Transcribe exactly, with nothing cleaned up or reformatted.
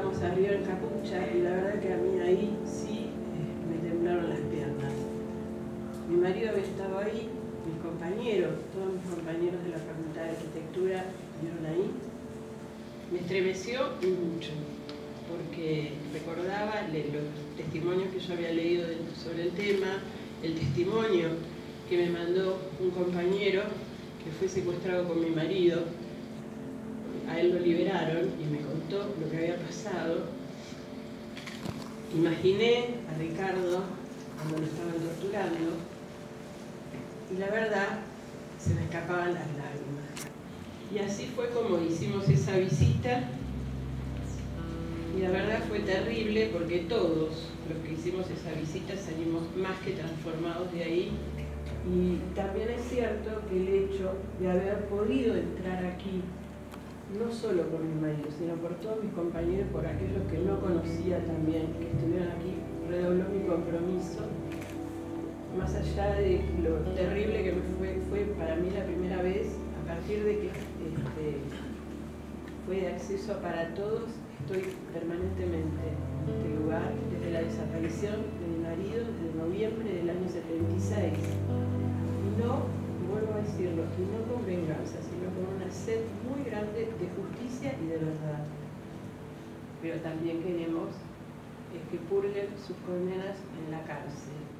estábamos arriba en Capucha y la verdad que a mí ahí sí eh, me temblaron las piernas. Mi marido había estado ahí, mis compañeros, todos mis compañeros de la Facultad de Arquitectura estuvieron ahí. Me estremeció y mucho, porque recordaba los testimonios que yo había leído sobre el tema, el testimonio que me mandó un compañero que fue secuestrado con mi marido. A él lo liberaron y me contó lo que había pasado. Imaginé a Ricardo cuando lo estaban torturando y la verdad se me escapaban las lágrimas. Y así fue como hicimos esa visita y la verdad fue terrible porque todos los que hicimos esa visita salimos más que transformados de ahí. Y también es cierto que el hecho de haber podido entrar aquí, no solo por mi marido, sino por todos mis compañeros, por aquellos que no conocía también, que estuvieron aquí, redobló mi compromiso. Más allá de lo terrible que me fue, fue para mí la primera vez, a partir de que este, fue de acceso para todos, estoy permanentemente en este lugar, desde la desaparición de mi marido, desde noviembre del año setenta y seis. Y no, vuelvo a decirlo, y no con venganza, sino con una sed muy grande de justicia y de verdad. Pero también queremos es que purguen sus condenas en la cárcel.